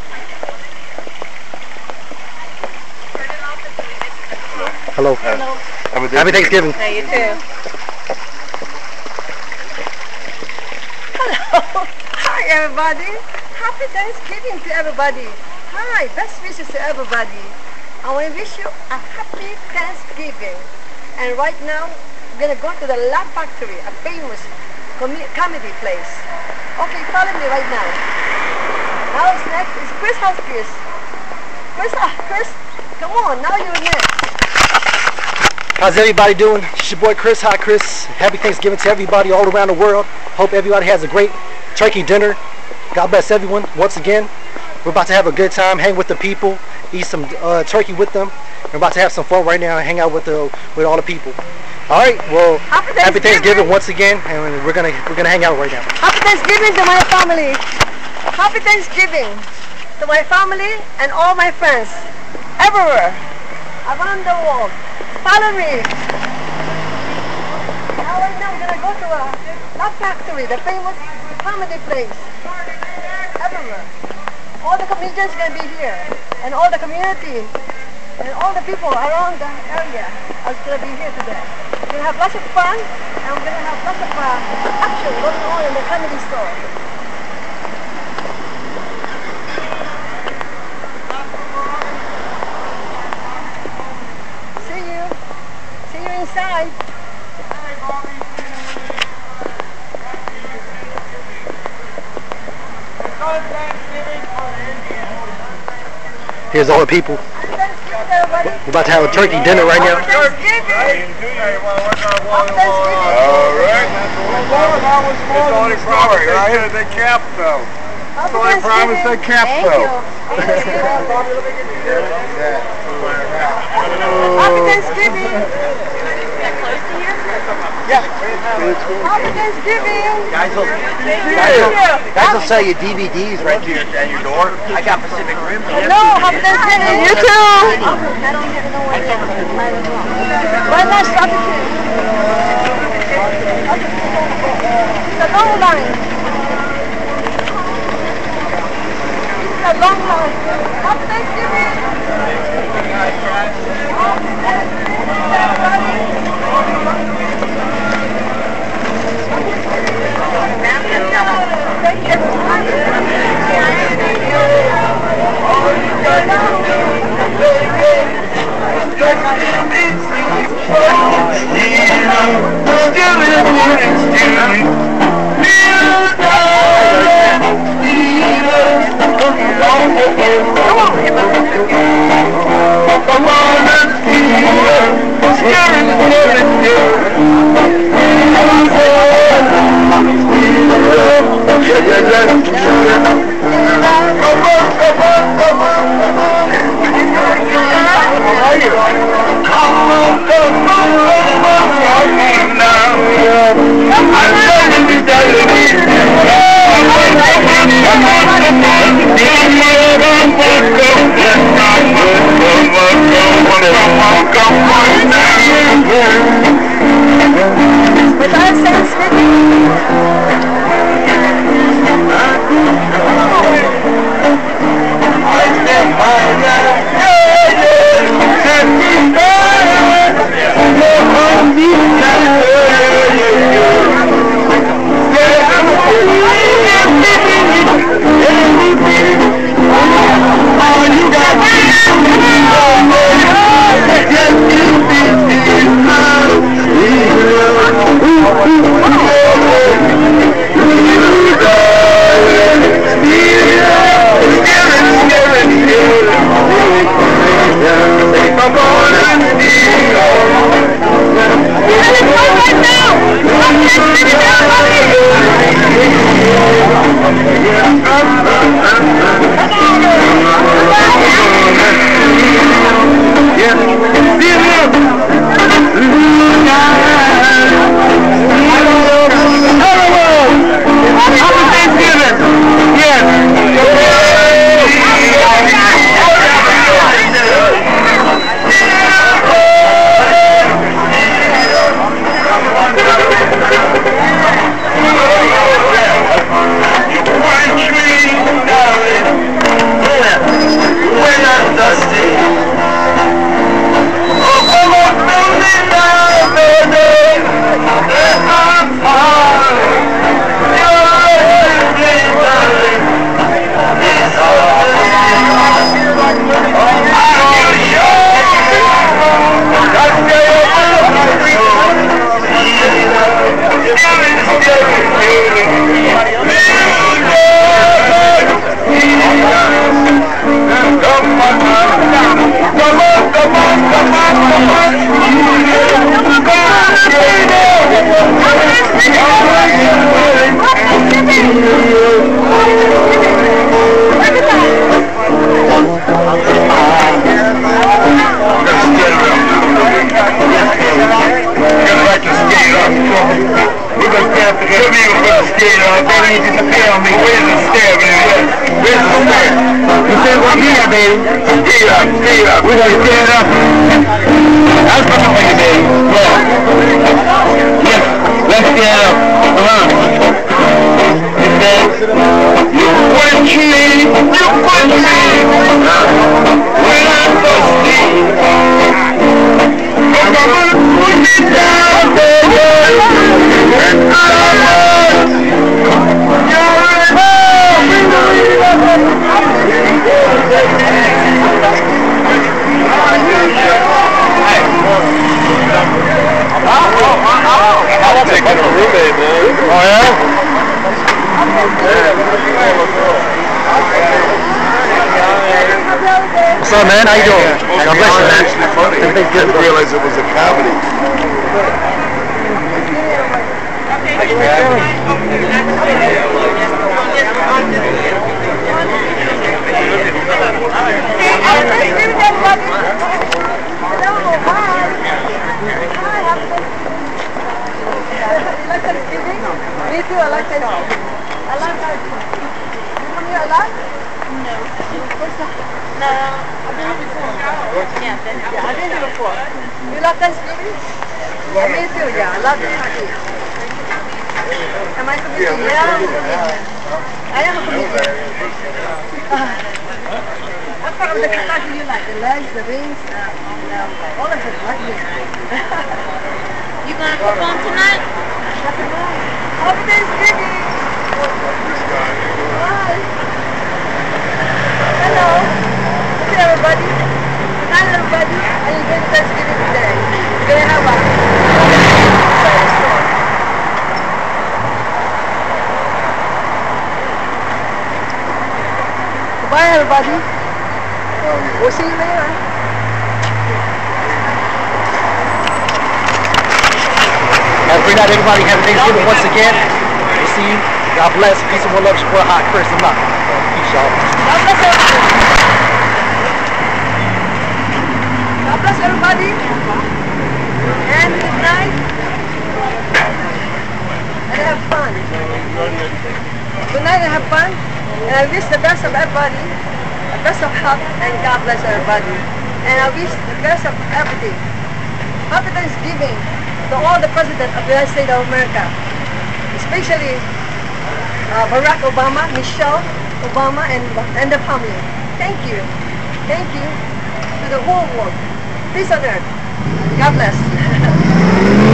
Hello. Happy Thanksgiving. Hey, you too. Hello. Hi, everybody. Happy Thanksgiving to everybody. Hi, best wishes to everybody. I want to wish you a happy Thanksgiving. And right now, we're going to go to the Laugh Factory, a famous comedy place. Okay, follow me right now. Now it's next is Chris Huskers. Chris, come on, now you're next. How's everybody doing? It's your boy Chris. Hi Chris. Happy Thanksgiving to everybody all around the world. Hope everybody has a great turkey dinner. God bless everyone. Once again, we're about to have a good time, hang with the people, eat some turkey with them. We're about to have some fun right now and hang out with all the people. All right. Well, happy Thanksgiving once again, and we're gonna hang out right now. Happy Thanksgiving to my family. Happy Thanksgiving to my family and all my friends everywhere around the world. Follow me. Now right now we're gonna go to a Laugh Factory, the famous comedy place. Everywhere. All the comedians gonna be here, and all the community, and all the people around the area are gonna be here today. We're gonna have lots of fun, and we're gonna have lots of action going on in the comedy store. See you inside. Here's all the people. We're about to have a turkey dinner right now. All right. It's only promise they kept though. It's only promise they kept though. Happy Thanksgiving. Yeah. Happy Thanksgiving. Guys will sell you DVDs right here at your door. I got Pacific Rim. Hello, happy Thanksgiving. You too. I don't even know what it is. Why not stop the kid? It's a long line. It's a long line. Happy Thanksgiving. Come on and baby. Stand up. We're gonna stand up. That's what I'm thinking, baby. Yes. Let's stand up. Come on. You put me. When I'm thirsty. I'm gonna put me down, baby. And I'll take it a roommate, man. Oh, yeah? What's up, man? How you doing? God bless you, man. Actually funny. I didn't realize it was a comedy. Me too, I like that. I like that. You come here a lot? No. No. I've been here before. Yeah, I've been here before. You love Thanksgiving? Yeah, me too, yeah. I love Thanksgiving. Am I comedian? Yeah, I'm a comedian. I am a comedian. What part of the Kentucky do you like? The legs, the wings, all of it, like me. You gonna perform tonight? Happy Thanksgiving! Hi! Hello! Hey everybody! Hi everybody! I enjoyed Thanksgiving today. We're gonna have a Goodbye everybody! We'll see you later! Have a great night, everybody. Happy Thanksgiving once again. We'll see you. God bless. Peace and more love. Your boy Hot Chris. I'm out. Peace, y'all. God bless everybody! God bless everybody! And good night! And have fun! Good night and have fun! And I wish the best of everybody, the best of health, and God bless everybody. And I wish the best of everything. Happy Thanksgiving to all the President of the United States of America, especially Barack Obama, Michelle Obama, and the family. Thank you. Thank you to the whole world. Peace on earth. God bless.